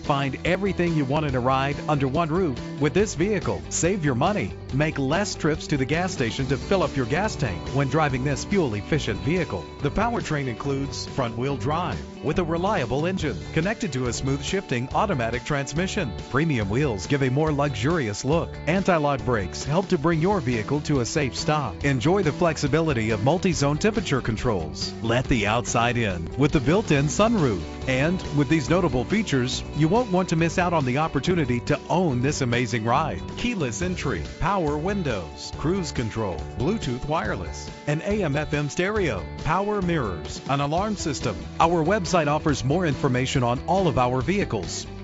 Find everything you want in a ride under one roof with this vehicle. Save your money. Make less trips to the gas station to fill up your gas tank when driving this fuel-efficient vehicle. The powertrain includes front-wheel drive with a reliable engine connected to a smooth shifting automatic transmission. Premium wheels give a more luxurious look. Anti-lock brakes help to bring your vehicle to a safe stop. Enjoy the flexibility of multi-zone temperature controls. Let the outside in with the built-in sunroof. And with these notable features, you won't want to miss out on the opportunity to own this amazing ride. Keyless entry, power windows, cruise control, Bluetooth wireless, an AM/FM stereo, power mirrors, an alarm system. Our website offers more information on all of our vehicles.